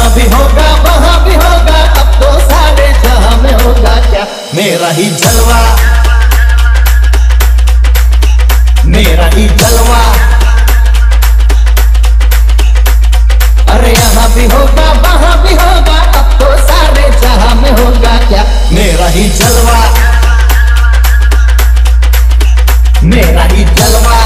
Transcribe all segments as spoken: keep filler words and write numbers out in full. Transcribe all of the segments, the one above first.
यहाँ भी होगा वहाँ भी होगा, अब तो सारे जहां में होगा क्या मेरा ही जलवा, मेरा ही जलवा। अरे यहाँ भी होगा वहाँ भी होगा, अब तो सारे जहां में होगा क्या मेरा ही जलवा, मेरा ही जलवा।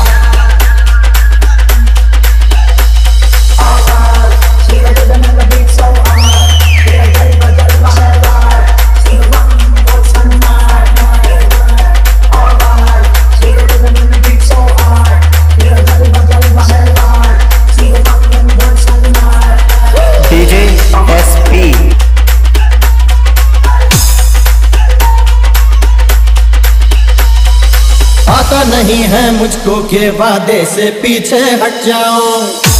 आता नहीं है मुझको के वादे से पीछे हट जाओ,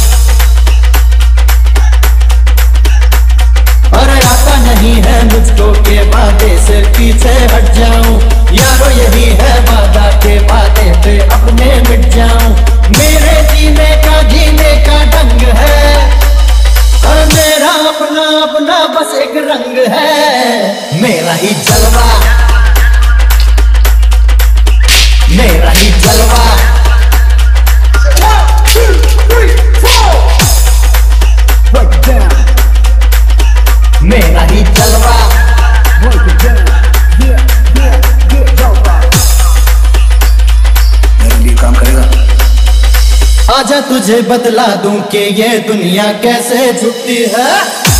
अरे आता नहीं है मुझको के वादे से पीछे हट जाऊं, यारो यही है वादा के वादे पे अपने मिट जाऊं। मेरे जीने का जीने का ढंग है, और मेरा अपना अपना बस एक रंग है मेरा ही जलवा, मेरा ही जलवा। One, two, three, four. Break it down. मेरा ही जलवा। Break it down. Yeah, yeah, yeah, जलवा। मेरे लिए काम करेगा। आजा तुझे बतला दूं कि ये दुनिया कैसे झुकती है,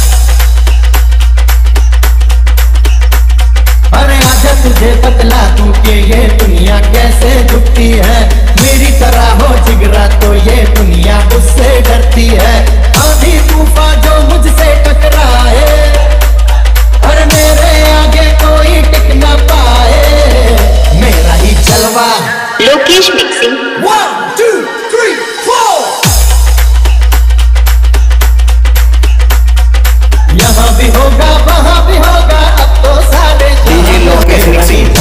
अरे आजा तुझे बतला दूं कि ये दुनिया कैसे झुकती है। मेरी तरह हो जिगरा तो ये दुनिया उससे डरती है। आंधी तूफान जो मुझसे टकराए, अरे मेरे आगे कोई टिक ना पाए मेरा ही जलवा। Lokesh mixing. One two three four. यहाँ भी होगा वहाँ भी होगा, अब तो सारे डीजे लोकेश मिक्सिंग।